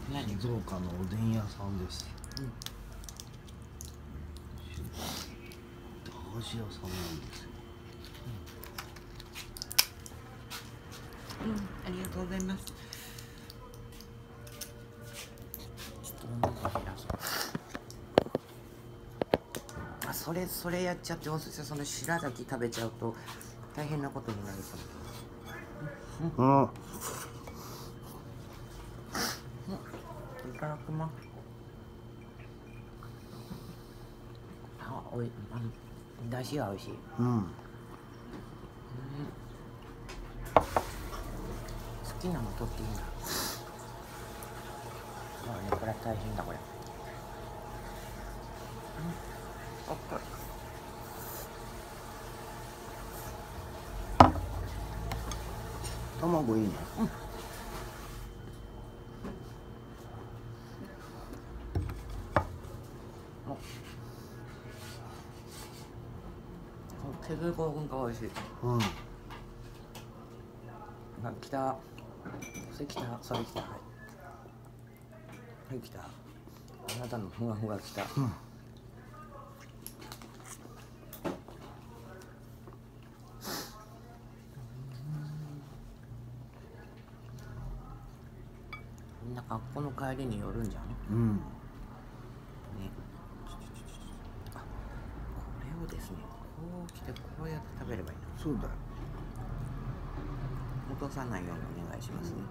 静岡のおでん屋さんです。駄菓子屋さんなんですよ。 ありがとうございます。ちょっと飲んでください。あ、それやっちゃっておすすめ、その白滝食べちゃうと大変なことになるかも。いただきます。だしが美味しい。好きなの取っていいんだ。まあね、これは大変だこれ。あっこれ。 卵いいね。手ずこが美味しい。来た。それ来た。それ来た。はい。来た。あなたのふわふわ来た。みんな学校の帰りに寄るんじゃん。ね。あ、これをですね。こう来てこうやって食べればいいの。 そうだよ。 落とさないようにお願いしますね。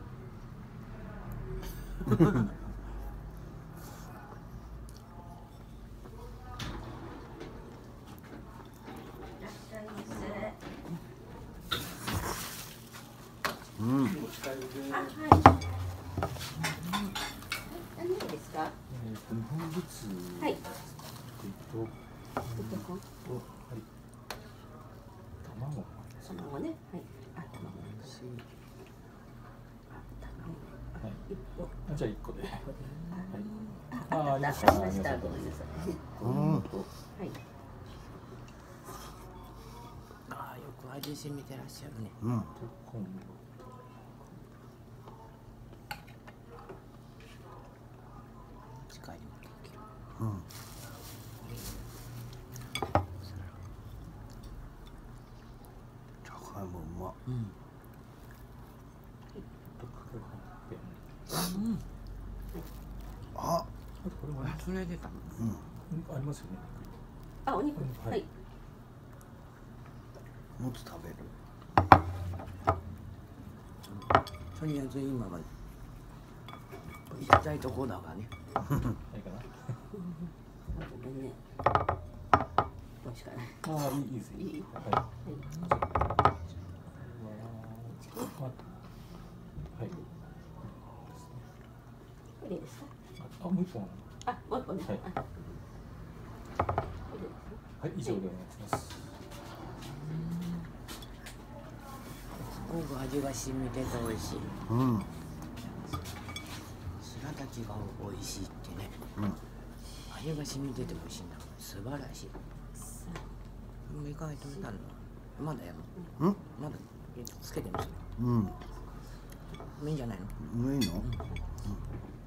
何ですか？ 日本物。 はい。卵ね。はい。あ、卵。 じゃあ1個で。 あ、わかりました。ごめんなさい。はい。 ああ、よく味しみてらっしゃるね。近いに持ってきる。 じゃがいもうま。あ、 それ出た。 ありますよね。 あ、お肉。はい。 もっと食べる。 とりあえず今は行きたいとこだがね。 いいかな。 ごめんね。美味しかない。 ああ、いいです。いい。はい。 いいですか？ あ、もう一本。 あ、もう一本ね。 はい、以上でお願いします。 すごく味が染みてて美味しい。白滝が美味しいってね。味が染みてて美味しいんだ。素晴らしい。意外と見たの。まだやるの？まだつけてますね。いいんじゃないの？ いいの？